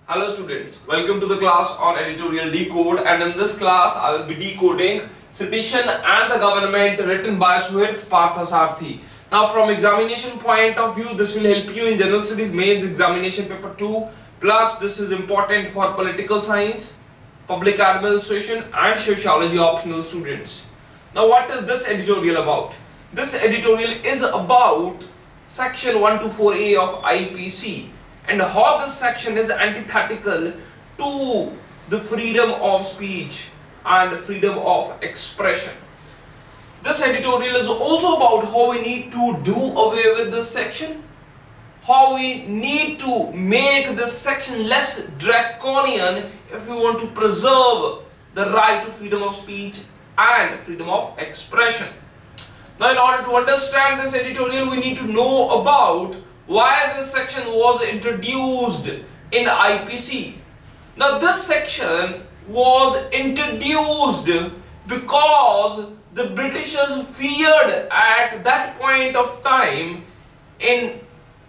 Hello students, welcome to the class on editorial decode, and in this class I will be decoding Citizen and the Government written by Suhrit Parthasarthi. Now from examination point of view, this will help you in General Studies Mains Examination Paper 2, plus this is important for Political Science, Public Administration and Sociology optional students. Now what is this editorial about? This editorial is about section 124A of IPC and how this section is antithetical to the freedom of speech and freedom of expression. This editorial is also about how we need to do away with this section, how we need to make this section less draconian if we want to preserve the right to freedom of speech and freedom of expression. Now, in order to understand this editorial, we need to know about why this section was introduced in IPC. Now, this section was introduced because the Britishers feared at that point of time in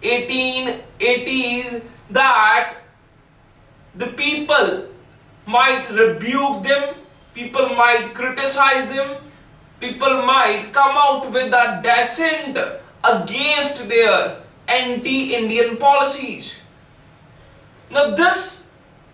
1880s that the people might rebuke them, people might criticize them, people might come out with a dissent against their anti-Indian policies. Now this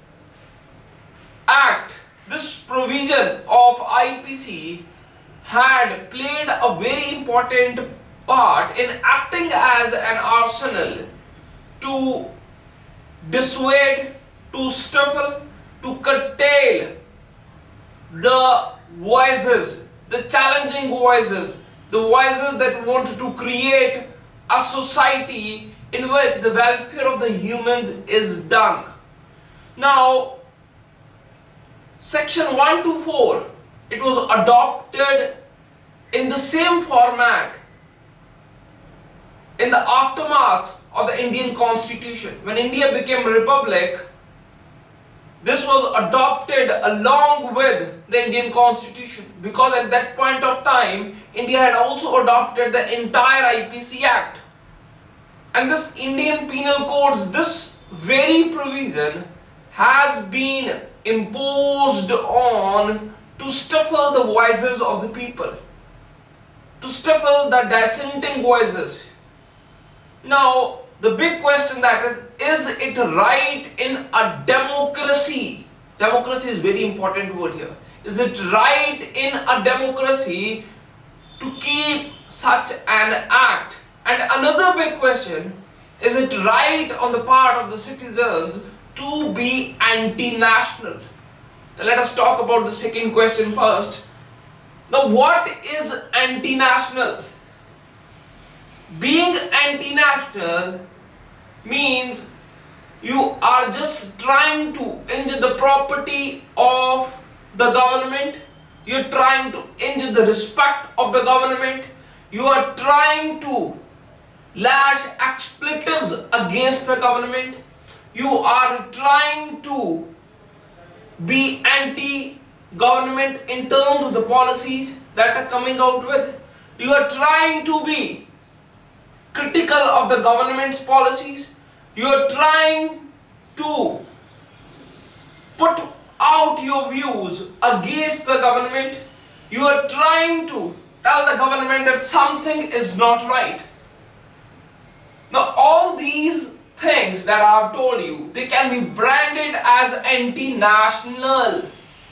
act, this provision of IPC had played a very important part in acting as an arsenal to dissuade, to stifle, to curtail the voices, the challenging voices, the voices that wanted to create a society in which the welfare of the humans is done. Now, section 124, it was adopted in the same format in the aftermath of the Indian Constitution. When India became a republic, this was adopted along with the Indian Constitution, because at that point of time India had also adopted the entire IPC Act, and this Indian Penal Codes, this very provision has been imposed on to stifle the voices of the people, to stifle the dissenting voices. Now the big question that is it right in a democracy? Democracy is very important word here. Is it right in a democracy to keep such an act? And another big question, is it right on the part of the citizens to be anti-national? Now let us talk about the second question first. Now what is anti-national? Being anti-national means you are just trying to injure the property of the government, you are trying to injure the respect of the government, you are trying to lash expletives against the government, you are trying to be anti-government in terms of the policies that are coming out with, you are trying to be critical of the government's policies, you are trying to put out your views against the government, you are trying to tell the government that something is not right. Now all these things that I have told you, they can be branded as anti-national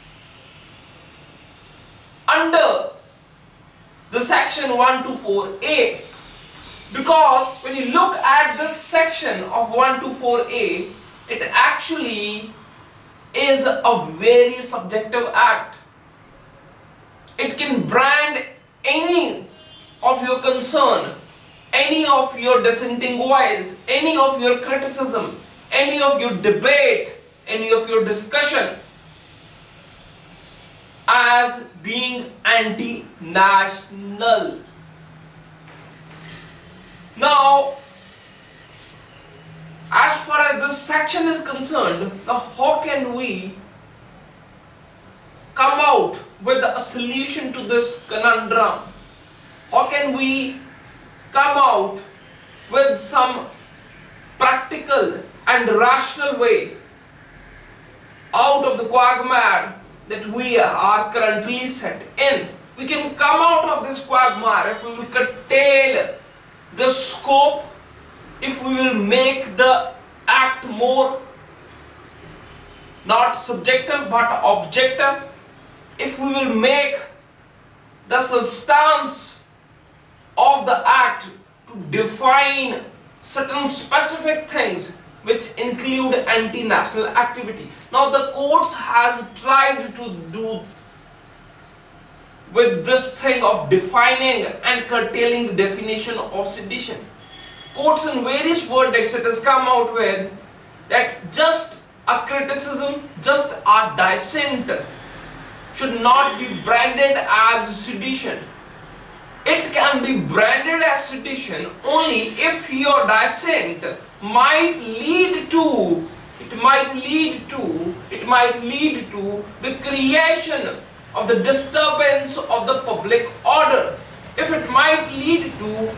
under the section 124A. Because when you look at this section of 124A, it actually is a very subjective act. It can brand any of your concern, any of your dissenting voice, any of your criticism, any of your debate, any of your discussion as being anti-national. Now, as far as this section is concerned, now how can we come out with a solution to this conundrum? How can we come out with some practical and rational way out of the quagmire that we are currently set in. We can come out of this quagmire if we will curtail the scope, if we will make the act more not subjective but objective, if we will make the substance of the act to define certain specific things which include anti-national activity. Now the courts has tried to do with this thing of defining and curtailing the definition of sedition. Courts in various verdicts it has come out with that just a criticism, just a dissent should not be branded as sedition. It can be branded as sedition only if your dissent might lead to the creation of the disturbance of the public order. If it might lead to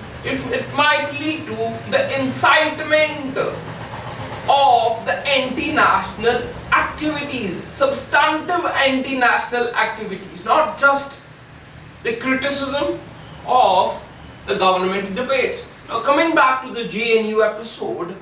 the incitement of the anti-national activities, substantive anti-national activities, not just the criticism of the government debates. Now coming back to the JNU episode,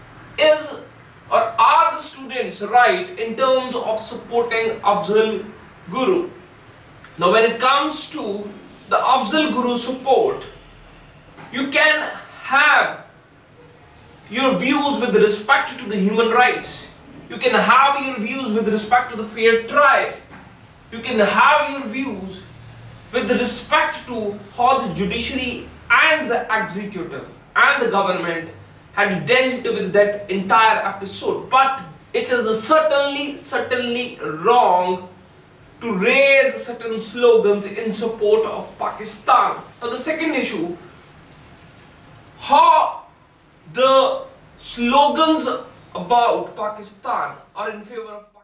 are the students right in terms of supporting Afzal Guru? Now when it comes to the Afzal Guru support, you can have your views with respect to the human rights. You can have your views with respect to the fair trial. You can have your views with respect to how the judiciary and the executive and the government had dealt with that entire episode. But it is certainly wrong to raise certain slogans in support of Pakistan. Now the second issue, how the slogans about Pakistan are in favor of